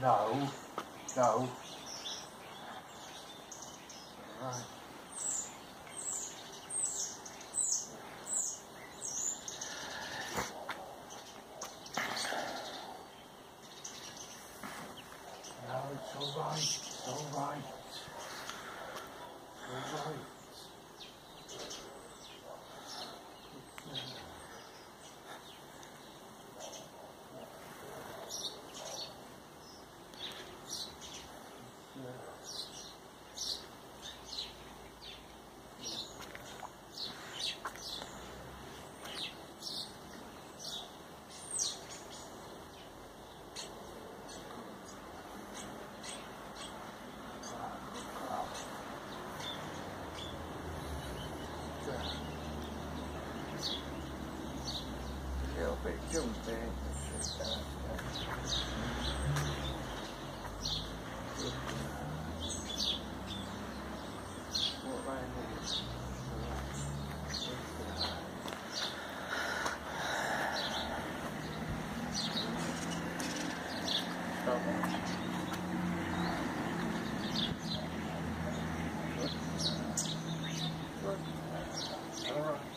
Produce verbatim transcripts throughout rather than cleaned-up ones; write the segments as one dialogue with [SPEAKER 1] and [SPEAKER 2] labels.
[SPEAKER 1] No. No. Right. No, it's all right. It's all right. It's all right. A little bit jumpy. What I need. Stop it. Good. Good. All right.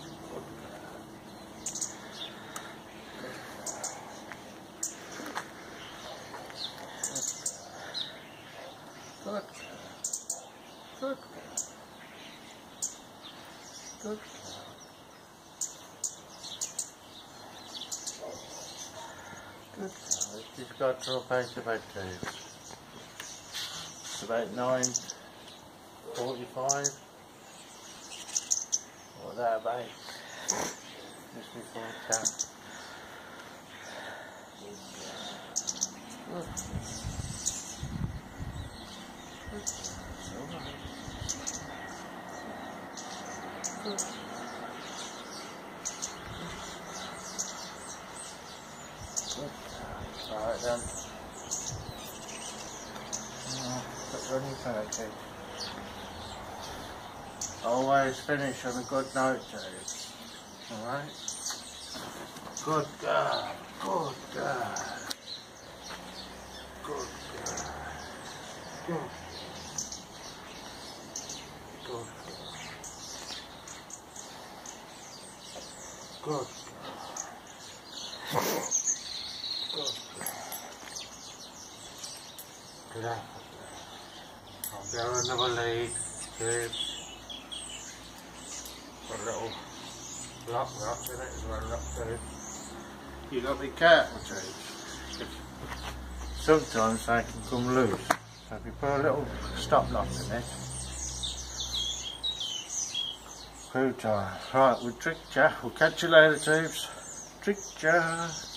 [SPEAKER 1] Good. Good. Good. Good. Just got to drop out of bed too. It's about nine forty-five. Or thereabouts. Just before ten. Good. Good. Alright. Good. Good. Alright then. Oh, put running photo. Always finish on a good note, Dave. Alright? Good girl. Good girl. Good girl. Good. Good. Good. Good. Good. I'll go another lead. Good. Got a little lock rock in it as well, lock too. You got to be careful too. Sometimes they can come loose. So if you put a little stop lock in it, screw tie. Right, we'll trick ya. We'll catch you later, tubes. Trick ya.